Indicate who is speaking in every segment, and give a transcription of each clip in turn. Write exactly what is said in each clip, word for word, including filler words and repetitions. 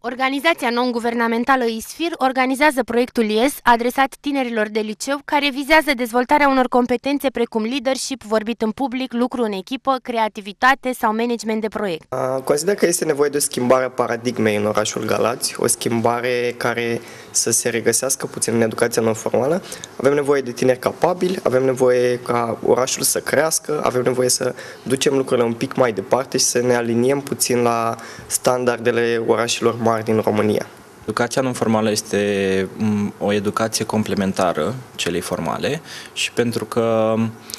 Speaker 1: Organizația non-guvernamentală ISFIR organizează proiectul IES adresat tinerilor de liceu, care vizează dezvoltarea unor competențe precum leadership, vorbit în public, lucru în echipă, creativitate sau management de proiect.
Speaker 2: Consider că este nevoie de o schimbare a paradigmei în orașul Galați, o schimbare care să se regăsească puțin în educația non-formală. Avem nevoie de tineri capabili, avem nevoie ca orașul să crească, avem nevoie să ducem lucrurile un pic mai departe și să ne aliniem puțin la standardele orașelor mari din România.
Speaker 3: Educația non-formală este o educație complementară celei formale și pentru că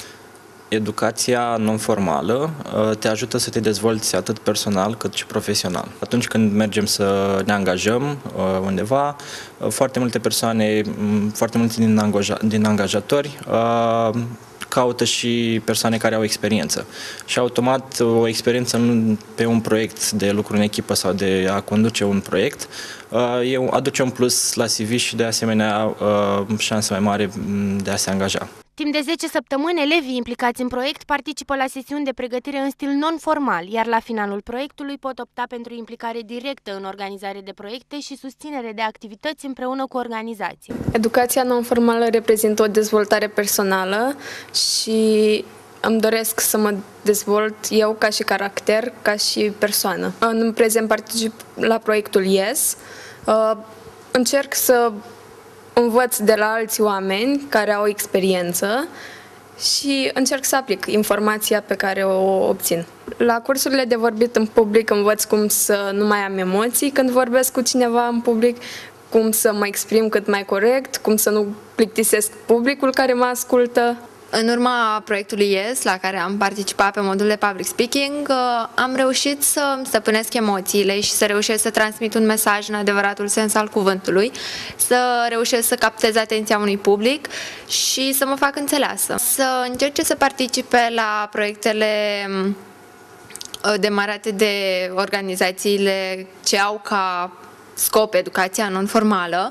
Speaker 3: educația non-formală te ajută să te dezvolți atât personal cât și profesional. Atunci când mergem să ne angajăm undeva, foarte multe persoane, foarte mulți din, angaja, din angajatori caută și persoane care au experiență. Și automat o experiență pe un proiect de lucru în echipă sau de a conduce un proiect aduce un plus la C V și de asemenea șanse mai mare de a se angaja.
Speaker 1: Timp de zece săptămâni, elevii implicați în proiect participă la sesiuni de pregătire în stil non-formal, iar la finalul proiectului pot opta pentru implicare directă în organizare de proiecte și susținere de activități împreună cu organizații.
Speaker 4: Educația non-formală reprezintă o dezvoltare personală și îmi doresc să mă dezvolt eu ca și caracter, ca și persoană. În prezent particip la proiectul IES. Încerc să învăț de la alți oameni care au experiență și încerc să aplic informația pe care o obțin. La cursurile de vorbit în public învăț cum să nu mai am emoții când vorbesc cu cineva în public, cum să mă exprim cât mai corect, cum să nu plictisesc publicul care mă ascultă.
Speaker 5: În urma proiectului IES, la care am participat pe modul de public speaking, am reușit să stăpânesc emoțiile și să reușesc să transmit un mesaj în adevăratul sens al cuvântului, să reușesc să captez atenția unui public și să mă fac înțeleasă. Să încerce să participe la proiectele demarate de organizațiile ce au ca scop educația non-formală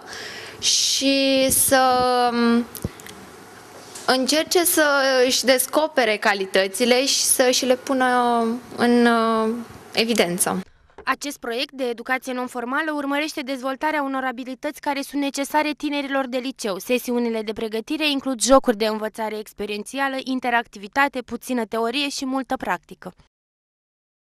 Speaker 5: și să încerce să își descopere calitățile și să își le pună în evidență.
Speaker 1: Acest proiect de educație non-formală urmărește dezvoltarea unor abilități care sunt necesare tinerilor de liceu. Sesiunile de pregătire includ jocuri de învățare experiențială, interactivitate, puțină teorie și multă practică.